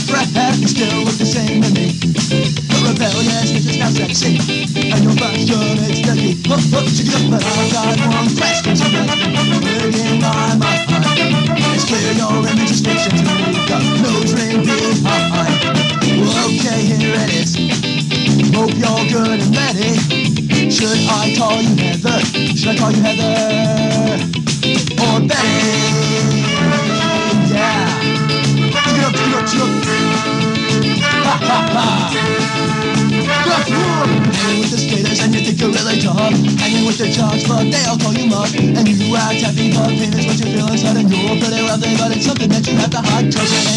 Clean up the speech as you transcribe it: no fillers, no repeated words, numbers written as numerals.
friend, you still look the same to me. But rebelliousness is now sexy, and your fashion is dirty. Check it up, but I've got one question tonight. Weighing on my heart. It's clear your image is fiction to me. Got no dream behind. Okay, here it is. Hope you're good and ready. Should I call you Heather? Should I call you Heather? Or Betty? Yeah. Check it up, check it up, check it up. Ha ha ha. Hanging with the skaters and you think you're really tough. Hanging with the jocks but they all call you muff. And you act happy but pain is what you feel inside. And you're pretty wealthy but it's something that you have to hide.